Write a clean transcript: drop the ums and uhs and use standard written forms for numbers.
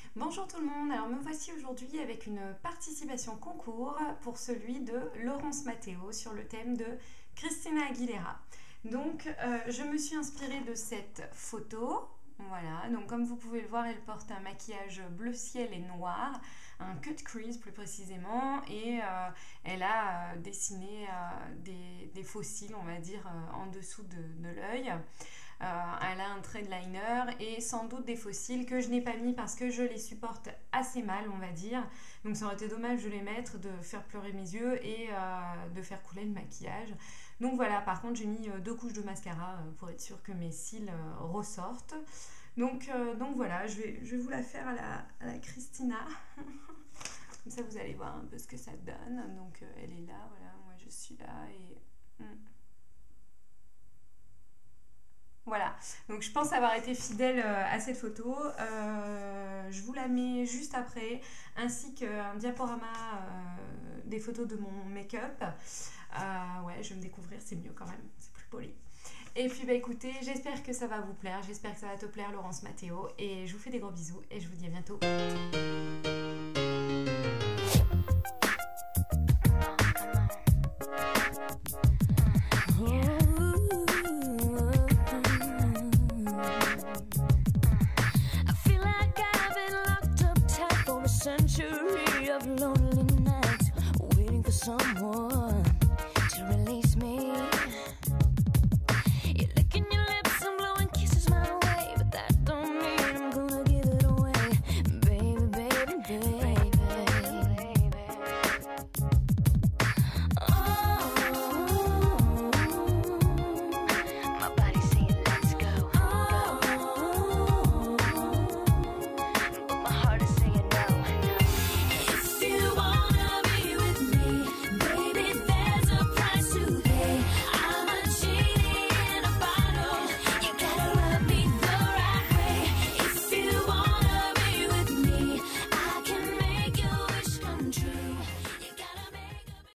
Bonjour tout le monde, alors me voici aujourd'hui avec une participation concours pour celui de Laurence Matteo sur le thème de Christina Aguilera. Donc je me suis inspirée de cette photo, voilà, donc comme vous pouvez le voir elle porte un maquillage bleu ciel et noir, un cut crease plus précisément et elle a dessiné des faux cils on va dire en dessous de l'œil. Elle a un trait de liner et sans doute des fossiles que je n'ai pas mis parce que je les supporte assez mal, on va dire. Donc ça aurait été dommage de les mettre, de faire pleurer mes yeux et de faire couler le maquillage. Donc voilà, par contre j'ai mis 2 couches de mascara pour être sûre que mes cils ressortent. Donc voilà, je vais vous la faire à la Christina. Comme ça vous allez voir un peu ce que ça donne. Donc elle est là, voilà, moi je suis là et... Voilà, donc je pense avoir été fidèle à cette photo. Je vous la mets juste après, ainsi qu'un diaporama des photos de mon make-up. Ouais, je vais me découvrir, c'est mieux quand même, c'est plus poli. Et puis bah écoutez, j'espère que ça va vous plaire, j'espère que ça va te plaire Laurence Matteo, et je vous fais des gros bisous et je vous dis à bientôt.